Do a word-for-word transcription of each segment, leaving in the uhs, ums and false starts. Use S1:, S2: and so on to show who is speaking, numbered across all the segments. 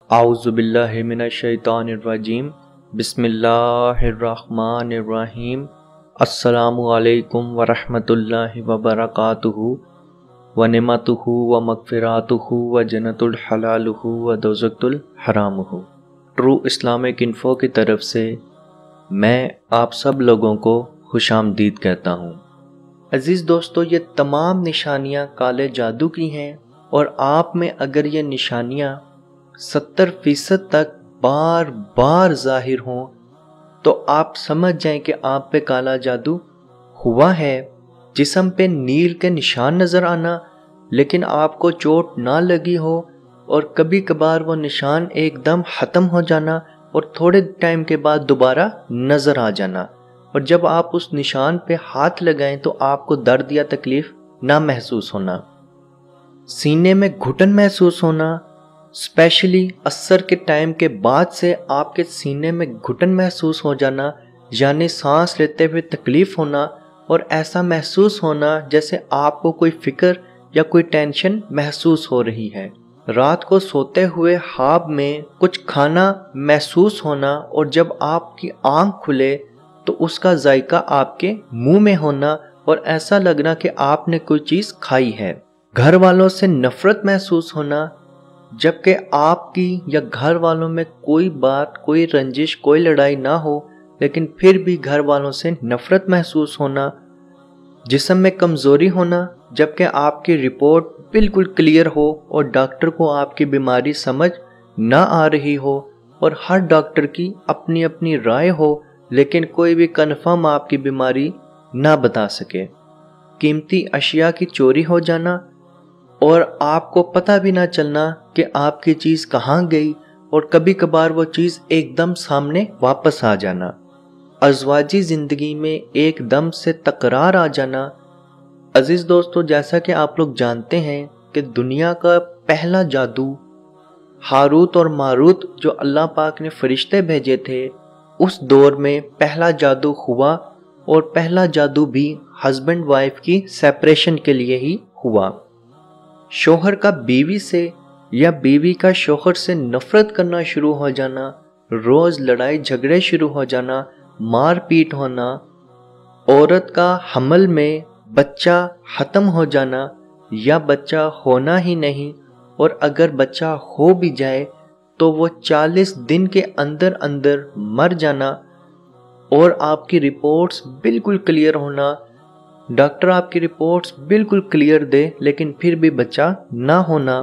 S1: اعوذ باللہ من الشیطان الرجیم بسم اللہ الرحمن الرحیم السلام علیکم ورحمۃ اللہ وبرکاتہ ونعمتہ ومغفراتہ وجنت الحلالہ ودوزخ الحرامہ۔ ٹرو اسلامک انفو کی طرف سے میں آپ سب لوگوں کو خوش آمدید کہتا ہوں۔ عزیز دوستو، یہ تمام نشانیاں کالے جادو کی ہیں، اور آپ میں اگر یہ نشانیاں ستر فیصد تک بار بار ظاہر ہوں تو آپ سمجھ جائیں کہ آپ پہ کالا جادو ہوا ہے۔ جسم پہ نیل کے نشان نظر آنا لیکن آپ کو چوٹ نہ لگی ہو، اور کبھی کبھار وہ نشان ایک دم ختم ہو جانا اور تھوڑے ٹائم کے بعد دوبارہ نظر آ جانا، اور جب آپ اس نشان پہ ہاتھ لگائیں تو آپ کو درد یا تکلیف نہ محسوس ہونا، سینے میں گھٹن محسوس ہونا، اسپیشلی عصر کے ٹائم کے بعد سے آپ کے سینے میں گھٹن محسوس ہو جانا، یعنی سانس لیتے ہوئے تکلیف ہونا، اور ایسا محسوس ہونا جیسے آپ کو کوئی فکر یا کوئی ٹینشن محسوس ہو رہی ہے۔ رات کو سوتے ہوئے خواب میں کچھ کھانا محسوس ہونا، اور جب آپ کی آنکھ کھلے تو اس کا ذائقہ آپ کے منہ میں ہونا، اور ایسا لگنا کہ آپ نے کوئی چیز کھائی ہے۔ گھر والوں سے نفرت محسوس ہونا، جبکہ آپ کی یا گھر والوں میں کوئی بات، کوئی رنجش، کوئی لڑائی نہ ہو، لیکن پھر بھی گھر والوں سے نفرت محسوس ہونا۔ جسم میں کمزوری ہونا، جبکہ آپ کی رپورٹ بالکل کلیئر ہو اور ڈاکٹر کو آپ کی بیماری سمجھ نہ آ رہی ہو، اور ہر ڈاکٹر کی اپنی اپنی رائے ہو لیکن کوئی بھی کنفرم آپ کی بیماری نہ بتا سکے۔ قیمتی اشیاء کی چوری ہو جانا، اور آپ کو پتہ بھی نہ چلنا کہ آپ کی چیز کہاں گئی، اور کبھی کبھار وہ چیز ایک دم سامنے واپس آ جانا۔ ازواجی زندگی میں ایک دم سے تکرار آ جانا۔ عزیز دوستو، جیسا کہ آپ لوگ جانتے ہیں کہ دنیا کا پہلا جادو ہاروت اور ماروت جو اللہ پاک نے فرشتے بھیجے تھے، اس دور میں پہلا جادو ہوا، اور پہلا جادو بھی ہسبینڈ وائف کی سیپریشن کے لیے ہی ہوا۔ شوہر کا بیوی سے یا بیوی کا شوہر سے نفرت کرنا شروع ہو جانا، روز لڑائی جھگڑے شروع ہو جانا، مار پیٹ ہونا، عورت کا حمل میں بچہ ختم ہو جانا یا بچہ ہونا ہی نہیں، اور اگر بچہ ہو بھی جائے تو وہ چالیس دن کے اندر اندر مر جانا، اور آپ کی رپورٹس بالکل کلیئر ہونا، ڈاکٹر آپ کی رپورٹس بالکل کلیئر دے لیکن پھر بھی بچہ نہ ہونا،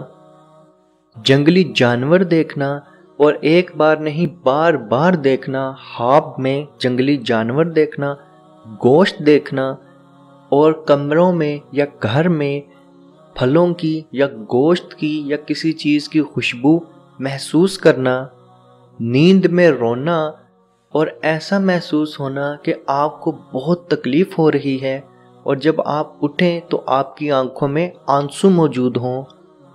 S1: جنگلی جانور دیکھنا، اور ایک بار نہیں بار بار دیکھنا، خواب میں جنگلی جانور دیکھنا، گوشت دیکھنا، اور کمروں میں یا گھر میں پھلوں کی یا گوشت کی یا کسی چیز کی خوشبو محسوس کرنا، نیند میں رونا، اور ایسا محسوس ہونا کہ آپ کو بہت تکلیف ہو رہی ہے، اور جب آپ اٹھیں تو آپ کی آنکھوں میں آنسو موجود ہوں،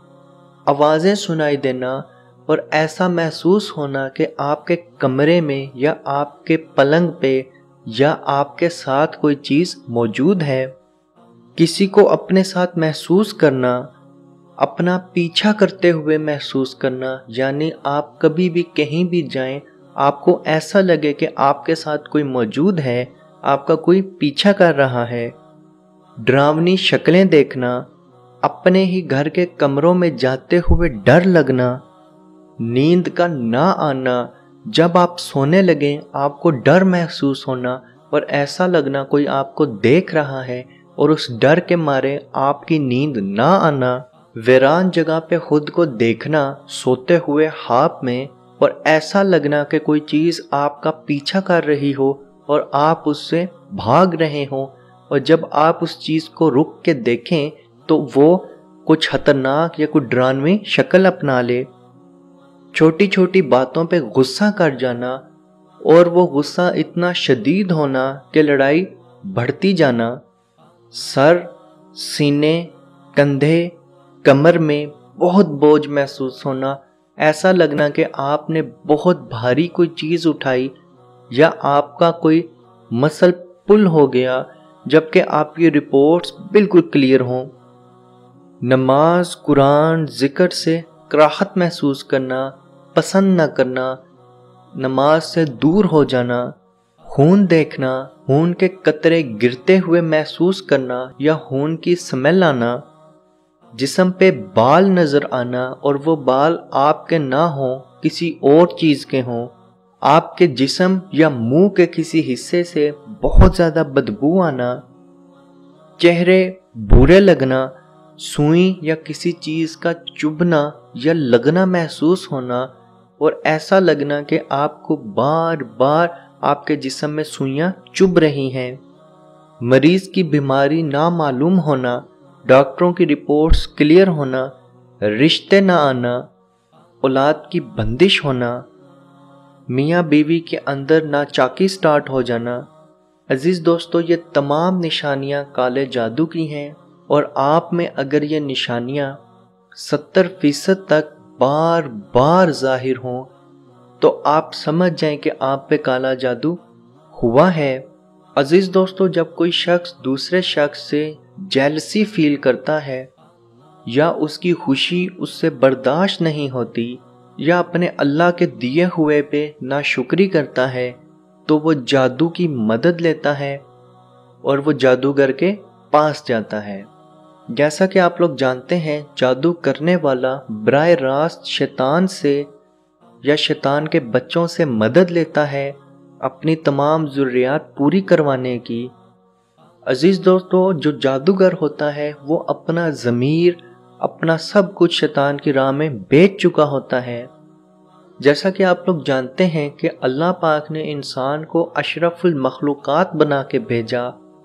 S1: آوازیں سنائی دینا، اور ایسا محسوس ہونا کہ آپ کے کمرے میں یا آپ کے پلنگ پہ یا آپ کے ساتھ کوئی چیز موجود ہے۔ کسی کو اپنے ساتھ محسوس کرنا، اپنا پیچھا کرتے ہوئے محسوس کرنا، یعنی آپ کبھی بھی کہیں بھی جائیں آپ کو ایسا لگے کہ آپ کے ساتھ کوئی موجود ہے، آپ کا کوئی پیچھا کر رہا ہے۔ ڈراؤنی شکلیں دیکھنا، اپنے ہی گھر کے کمروں میں جاتے ہوئے ڈر لگنا، نیند کا نہ آنا، جب آپ سونے لگیں آپ کو ڈر محسوس ہونا، اور ایسا لگنا کوئی آپ کو دیکھ رہا ہے، اور اس ڈر کے مارے آپ کی نیند نہ آنا، ویران جگہ پہ خود کو دیکھنا سوتے ہوئے خواب میں، اور ایسا لگنا کہ کوئی چیز آپ کا پیچھا کر رہی ہو اور آپ اس سے بھاگ رہے ہوں، اور جب آپ اس چیز کو رک کے دیکھیں تو وہ کچھ خطرناک یا کوئی ڈراموی شکل اپنا لے۔ چھوٹی چھوٹی باتوں پہ غصہ کر جانا، اور وہ غصہ اتنا شدید ہونا کہ لڑائی بڑھتی جانا، سر، سینے، کندھے، کمر میں بہت بوجھ محسوس ہونا، ایسا لگنا کہ آپ نے بہت بھاری کوئی چیز اٹھائی یا آپ کا کوئی مسل پل ہو گیا، جبکہ آپ کی رپورٹس بالکل کلیئر ہوں۔ نماز، قرآن، ذکر سے کراہت محسوس کرنا، पसंद न करना, नमाज से दूर हो जाना, खून देखना, खून के कतरे गिरते हुए महसूस करना या खून की स्मेल आना, जिस्म पे बाल नजर आना और वो बाल आपके ना हो, किसी और चीज के हों, आपके जिस्म या मुंह के किसी हिस्से से बहुत ज्यादा बदबू आना, चेहरे बुरे लगना, सुई या किसी चीज का चुभना या लगना महसूस होना और ऐसा लगना कि आपको बार बार आपके जिस्म में सुइयां चुभ रही हैं, मरीज की बीमारी ना मालूम होना, डॉक्टरों की रिपोर्ट्स क्लियर होना, रिश्ते ना आना, औलाद की बंदिश होना, मियाँ बीवी के अंदर नाचाकी स्टार्ट हो जाना। अजीज दोस्तों, ये तमाम निशानियां काले जादू की हैं और आप में अगर ये निशानियां सत्तर फीसद तक बार बार जाहिर हों तो आप समझ जाएं कि आप पे काला जादू हुआ है। अजीज दोस्तों, जब कोई शख्स दूसरे शख्स से जेलसी फील करता है या उसकी खुशी उससे बर्दाश्त नहीं होती या अपने अल्लाह के दिए हुए पे नाशुक्री करता है तो वो जादू की मदद लेता है और वो जादूगर के पास जाता है। जैसा कि आप लोग जानते हैं, जादू करने वाला बराह रास्त शैतान से या शैतान के बच्चों से मदद लेता है अपनी तमाम ज़रूरियात पूरी करवाने की। अजीज दोस्तों, जो जादूगर होता है वो अपना ज़मीर, अपना सब कुछ शैतान की राह में बेच चुका होता है। जैसा कि आप लोग जानते हैं कि अल्लाह पाक ने इंसान को अशरफुल मखलूक़ात बना के भेजा।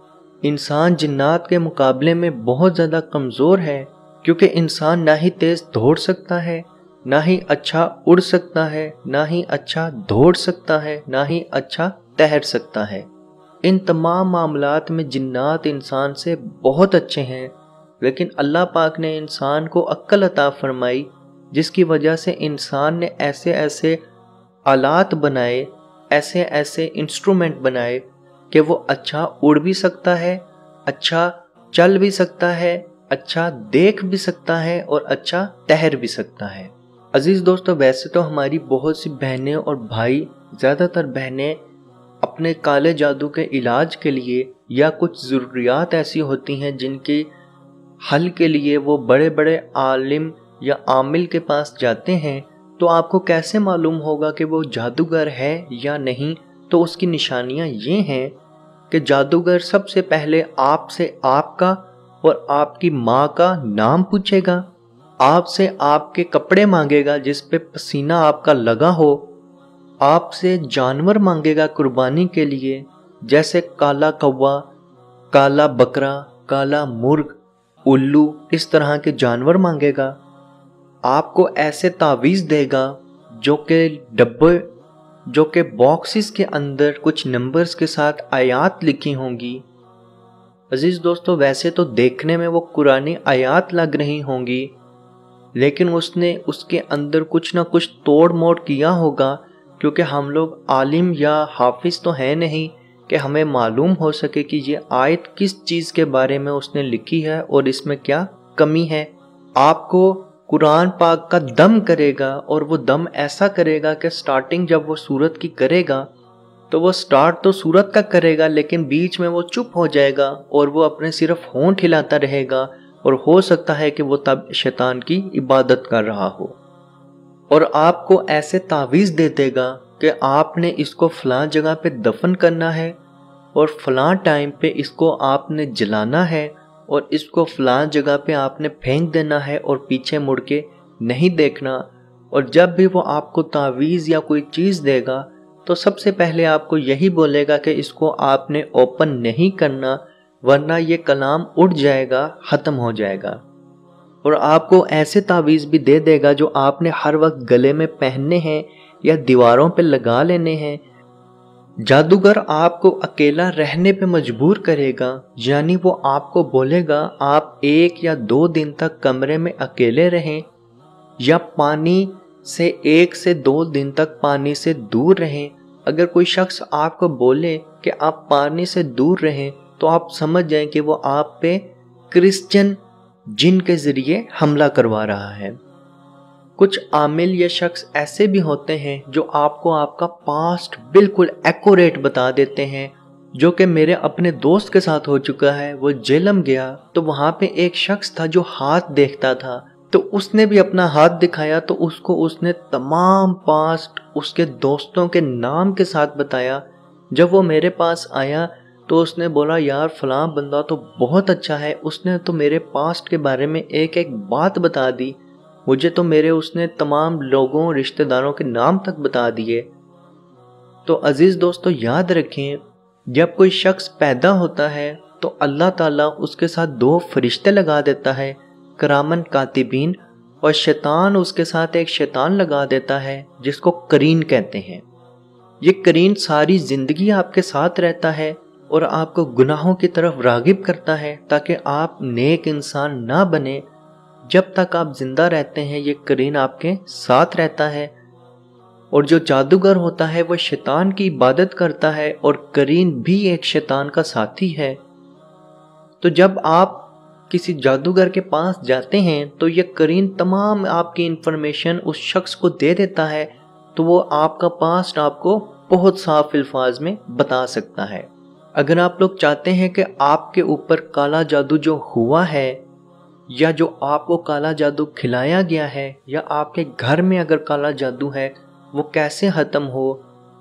S1: इंसान जिन्नात के मुकाबले में बहुत ज़्यादा कमज़ोर है क्योंकि इंसान ना ही तेज़ दौड़ सकता है, ना ही अच्छा उड़ सकता है, ना ही अच्छा दौड़ सकता है, ना ही अच्छा तैर सकता है। इन तमाम मामलात में जिन्नात इंसान से बहुत अच्छे हैं, लेकिन अल्लाह पाक ने इंसान को अक्ल अता फरमाई जिसकी वजह से इंसान ने ऐसे ऐसे आलात बनाए, ऐसे ऐसे इंस्ट्रूमेंट बनाए कि वो अच्छा उड़ भी सकता है, अच्छा चल भी सकता है, अच्छा देख भी सकता है और अच्छा तैर भी सकता है। अजीज दोस्तों, वैसे तो हमारी बहुत सी बहनें और भाई, ज़्यादातर बहनें अपने काले जादू के इलाज के लिए या कुछ ज़रूरियात ऐसी होती हैं जिनकी हल के लिए वो बड़े बड़े आलिम या आमिल के पास जाते हैं, तो आपको कैसे मालूम होगा कि वो जादूगर है या नहीं? तो उसकी निशानियां ये हैं कि जादूगर सबसे पहले आपसे आपका और आपकी माँ का नाम पूछेगा, आपसे आपके कपड़े मांगेगा जिस पे पसीना आपका लगा हो, आपसे जानवर मांगेगा कुर्बानी के लिए, जैसे काला कौवा, काला बकरा, काला मुर्ग, उल्लू, इस तरह के जानवर मांगेगा। आपको ऐसे तावीज़ देगा जो कि डब्बे जो कि बॉक्सेस के अंदर कुछ नंबर्स के साथ आयात लिखी होंगी। अजीज दोस्तों, वैसे तो देखने में वो कुरानी आयात लग रही होंगी, लेकिन उसने उसके अंदर कुछ ना कुछ तोड़ मोड़ किया होगा, क्योंकि हम लोग आलिम या हाफिज तो हैं नहीं कि हमें मालूम हो सके कि ये आयत किस चीज़ के बारे में उसने लिखी है और इसमें क्या कमी है। आपको कुरान पाक का दम करेगा और वो दम ऐसा करेगा कि स्टार्टिंग जब वो सूरत की करेगा तो वो स्टार्ट तो सूरत का करेगा, लेकिन बीच में वो चुप हो जाएगा और वो अपने सिर्फ होंठ हिलाता रहेगा और हो सकता है कि वो तब शैतान की इबादत कर रहा हो। और आपको ऐसे तावीज़ दे देगा कि आपने इसको फलां जगह पे दफन करना है और फलां टाइम पे इसको आपने जलाना है और इसको फलां जगह पे आपने फेंक देना है और पीछे मुड़ के नहीं देखना। और जब भी वो आपको तावीज़ या कोई चीज़ देगा तो सबसे पहले आपको यही बोलेगा कि इसको आपने ओपन नहीं करना, वरना ये कलाम उड़ जाएगा, ख़त्म हो जाएगा। और आपको ऐसे तावीज़ भी दे देगा जो आपने हर वक्त गले में पहनने हैं या दीवारों पे लगा लेने हैं। जादूगर आपको अकेला रहने पे मजबूर करेगा, यानी वो आपको बोलेगा आप एक या दो दिन तक कमरे में अकेले रहें या पानी से एक से दो दिन तक पानी से दूर रहें। अगर कोई शख्स आपको बोले कि आप पानी से दूर रहें तो आप समझ जाएं कि वो आप पे क्रिश्चियन जिन के ज़रिए हमला करवा रहा है। کچھ عامل یا شخص ایسے بھی ہوتے ہیں جو آپ کو آپ کا پاسٹ بالکل ایکوریٹ بتا دیتے ہیں، جو کہ میرے اپنے دوست کے ساتھ ہو چکا ہے۔ وہ جیلم گیا تو وہاں پہ ایک شخص تھا جو ہاتھ دیکھتا تھا، تو اس نے بھی اپنا ہاتھ دکھایا تو اس کو اس نے تمام پاسٹ اس کے دوستوں کے نام کے ساتھ بتایا۔ جب وہ میرے پاس آیا تو اس نے بولا یار فلاں بندہ تو بہت اچھا ہے، اس نے تو میرے پاسٹ کے بارے میں ایک ایک بات بتا دی، مجھے تو میرے اس نے تمام لوگوں رشتہ داروں کے نام تک بتا دیے۔ تو عزیز دوستو یاد رکھیں، جب کوئی شخص پیدا ہوتا ہے تو اللہ تعالیٰ اس کے ساتھ دو فرشتے لگا دیتا ہے، کرامن کاتبین، اور شیطان اس کے ساتھ ایک شیطان لگا دیتا ہے جس کو قرین کہتے ہیں۔ یہ قرین ساری زندگی آپ کے ساتھ رہتا ہے اور آپ کو گناہوں کی طرف راغب کرتا ہے تاکہ آپ نیک انسان نہ بنے۔ جب تک آپ زندہ رہتے ہیں یہ قرین آپ کے ساتھ رہتا ہے، اور جو جادوگر ہوتا ہے وہ شیطان کی عبادت کرتا ہے اور قرین بھی ایک شیطان کا ساتھی ہے۔ تو جب آپ کسی جادوگر کے پاس جاتے ہیں تو یہ قرین تمام آپ کی انفارمیشن اس شخص کو دے دیتا ہے، تو وہ آپ کا پاسٹ آپ کو بہت صاف الفاظ میں بتا سکتا ہے۔ اگر آپ لوگ چاہتے ہیں کہ آپ کے اوپر کالا جادو جو ہوا ہے، یا جو آپ کو کالا جادو کھلایا گیا ہے، یا آپ کے گھر میں اگر کالا جادو ہے وہ کیسے ختم ہو،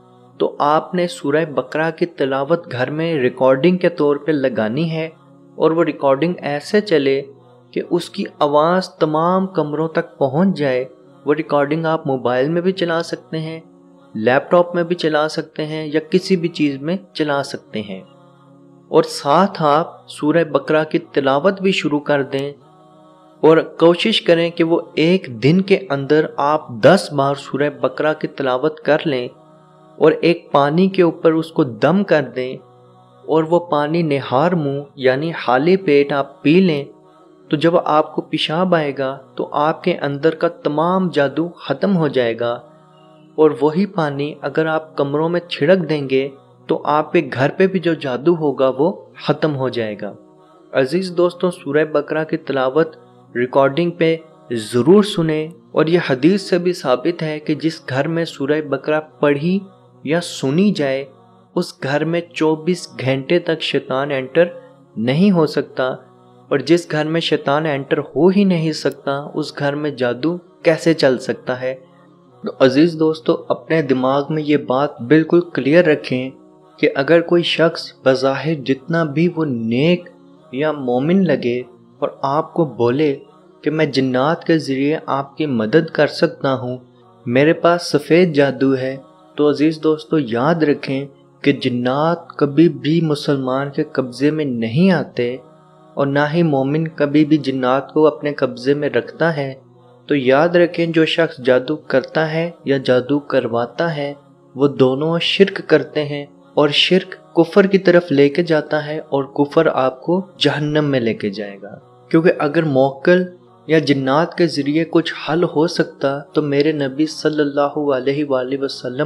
S1: تو آپ نے سورہ بقرہ کی تلاوت گھر میں ریکارڈنگ کے طور پہ لگانی ہے، اور وہ ریکارڈنگ ایسے چلے کہ اس کی آواز تمام کمروں تک پہنچ جائے۔ وہ ریکارڈنگ آپ موبائل میں بھی چلا سکتے ہیں، لیپ ٹاپ میں بھی چلا سکتے ہیں، یا کسی بھی چیز میں چلا سکتے ہیں، اور ساتھ آپ سورہ بقرہ کی تلاوت بھی شروع کر دیں، اور کوشش کریں کہ وہ ایک دن کے اندر آپ دس بار سورہ بقرہ کی تلاوت کر لیں، اور ایک پانی کے اوپر اس کو دم کر دیں، اور وہ پانی نہار منہ یعنی خالی پیٹ آپ پی لیں۔ تو جب آپ کو پیشاب آئے گا تو آپ کے اندر کا تمام جادو ختم ہو جائے گا، اور وہی پانی اگر آپ کمروں میں چھڑک دیں گے تو آپ کے گھر پہ بھی جو جادو ہوگا وہ ختم ہو جائے گا۔ عزیز دوستوں، سورہ بقرہ کی تلاوت ریکارڈنگ پہ ضرور سنیں، اور یہ حدیث سے بھی ثابت ہے کہ جس گھر میں سورہ بقرہ پڑھی یا سنی جائے اس گھر میں چوبیس گھنٹے تک شیطان انٹر نہیں ہو سکتا، اور جس گھر میں شیطان انٹر ہو ہی نہیں سکتا اس گھر میں جادو کیسے چل سکتا ہے۔ تو عزیز دوستو، اپنے دماغ میں یہ بات بالکل کلیئر رکھیں کہ اگر کوئی شخص بظاہر جتنا بھی وہ نیک یا مومن لگے اور آپ کو بولے کہ میں جنات کے ذریعے آپ کی مدد کر سکتا ہوں، میرے پاس سفید جادو ہے، تو عزیز دوستو یاد رکھیں کہ جنات کبھی بھی مسلمان کے قبضے میں نہیں آتے، اور نہ ہی مومن کبھی بھی جنات کو اپنے قبضے میں رکھتا ہے۔ تو یاد رکھیں جو شخص جادو کرتا ہے یا جادو کرواتا ہے وہ دونوں شرک کرتے ہیں، اور شرک کفر کی طرف لے کے جاتا ہے، اور کفر آپ کو جہنم میں لے کے جائے گا۔ کیونکہ اگر موکل یا جنات کے ذریعے کچھ حل ہو سکتا تو میرے نبی صلی اللہ علیہ وآلہ وسلم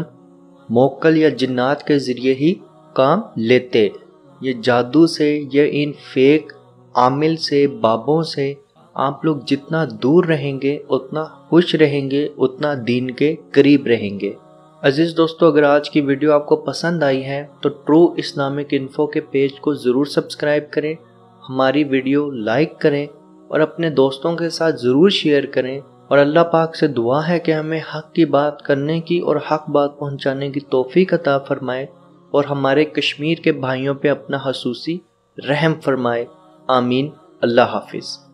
S1: موکل یا جنات کے ذریعے ہی کام لیتے۔ یہ جادو سے یا ان فیک عامل سے، بابوں سے آپ لوگ جتنا دور رہیں گے اتنا خوش رہیں گے، اتنا دین کے قریب رہیں گے۔ عزیز دوستو، اگر آج کی ویڈیو آپ کو پسند آئی ہے تو ٹرو اسلامک انفو کے پیج کو ضرور سبسکرائب کریں، ہماری ویڈیو لائک کریں، اور اپنے دوستوں کے ساتھ ضرور شیئر کریں، اور اللہ پاک سے دعا ہے کہ ہمیں حق کی بات کرنے کی اور حق بات پہنچانے کی توفیق عطا فرمائے، اور ہمارے کشمیر کے بھائیوں پہ اپنا خصوصی رحم فرمائے۔ آمین۔ اللہ حافظ۔